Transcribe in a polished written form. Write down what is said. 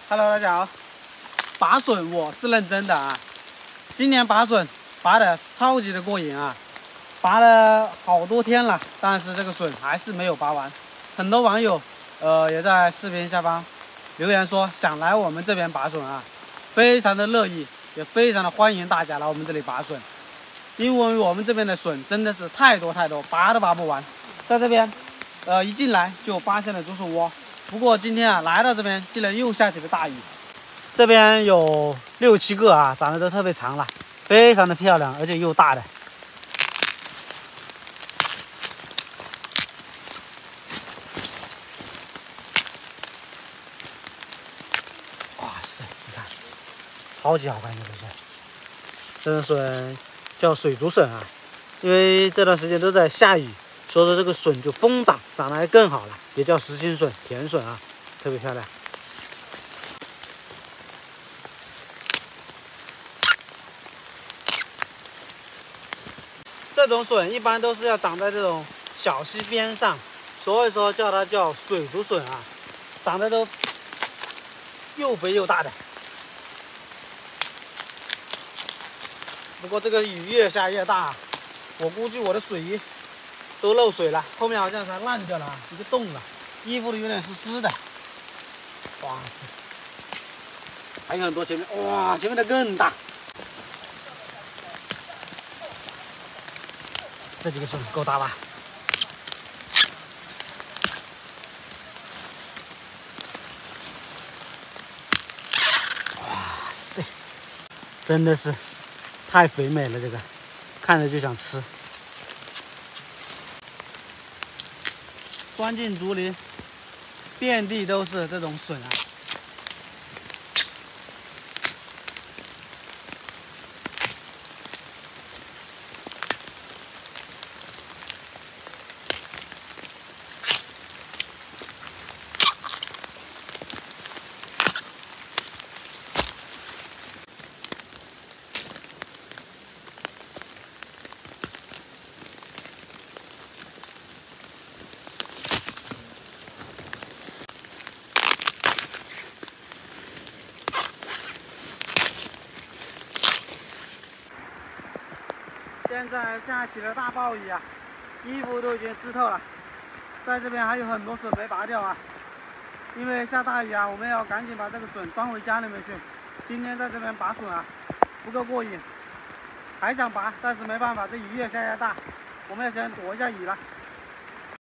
Hello， 大家好。拔笋我是认真的啊，今年拔笋拔的超级的过瘾啊，拔了好多天了，但是这个笋还是没有拔完。很多网友也在视频下方留言说想来我们这边拔笋啊，非常的乐意，也非常的欢迎大家来我们这里拔笋，因为我们这边的笋真的是太多，拔都拔不完。在这边一进来就发现了竹笋窝。不过今天啊来到这边，竟然又下起了大雨。这边有6、7个啊，长得都特别长了，非常的漂亮，而且又大的。哇塞，你看，超级好看这个笋。这种笋叫水竹笋啊，因为这段时间都在下雨，所以说这个笋就疯长，长得还更好了，也叫实心笋、甜笋啊，特别漂亮。这种笋一般都是要长在这种小溪边上，所以说叫它叫水竹笋啊，长得都又肥又大的。不过这个雨越下越大，我估计我的水衣都漏水了，后面好像是烂掉了，一个洞了，衣服里有点湿湿的。哇塞，还有很多前面，哇，前面的更大。这几个笋够大吧？哇塞，真的是太肥美了，这个看着就想吃。钻进竹林，遍地都是这种笋啊。现在下起了大暴雨啊，衣服都已经湿透了。在这边还有很多笋没拔掉啊，因为下大雨啊，我们要赶紧把这个笋装回家里面去。今天在这边拔笋啊，不够过瘾，还想拔，但是没办法，这雨越下越大，我们要先躲一下雨了。